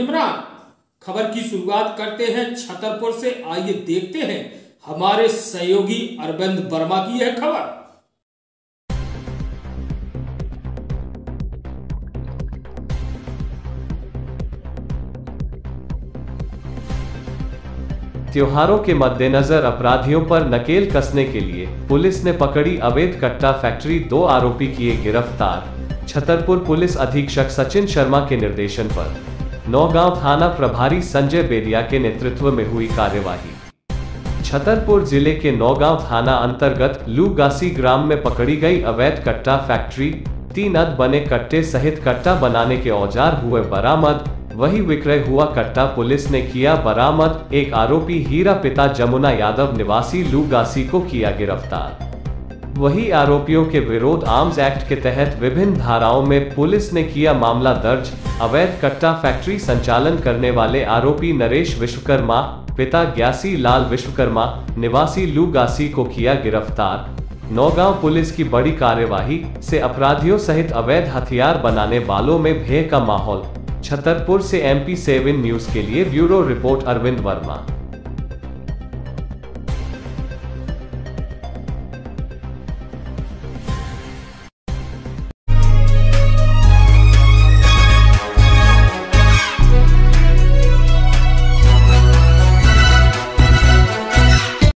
इमरान। खबर की शुरुआत करते हैं छतरपुर से। आइए देखते हैं हमारे सहयोगी अरविंद वर्मा की यह खबर। त्योहारों के मद्देनजर अपराधियों पर नकेल कसने के लिए पुलिस ने पकड़ी अवैध कट्टा फैक्ट्री, 2 आरोपी किए गिरफ्तार। छतरपुर पुलिस अधीक्षक सचिन शर्मा के निर्देशन पर नौगांव थाना प्रभारी संजय बेदिया के नेतृत्व में हुई कार्यवाही। छतरपुर जिले के नौगांव थाना अंतर्गत लूगासी ग्राम में पकड़ी गई अवैध कट्टा फैक्ट्री, 3 अद बने कट्टे सहित कट्टा बनाने के औजार हुए बरामद। वही विक्रय हुआ कट्टा पुलिस ने किया बरामद। एक आरोपी हीरा पिता जमुना यादव निवासी लूगासी को किया गिरफ्तार। वही आरोपियों के विरोध आर्म्स एक्ट के तहत विभिन्न धाराओं में पुलिस ने किया मामला दर्ज। अवैध कट्टा फैक्ट्री संचालन करने वाले आरोपी नरेश विश्वकर्मा पिता ग्यासी लाल विश्वकर्मा निवासी लूगासी को किया गिरफ्तार। नौगांव पुलिस की बड़ी कार्यवाही से अपराधियों सहित अवैध हथियार बनाने वालों में भय का माहौल। छतरपुर से MP7 न्यूज के लिए ब्यूरो रिपोर्ट अरविंद वर्मा।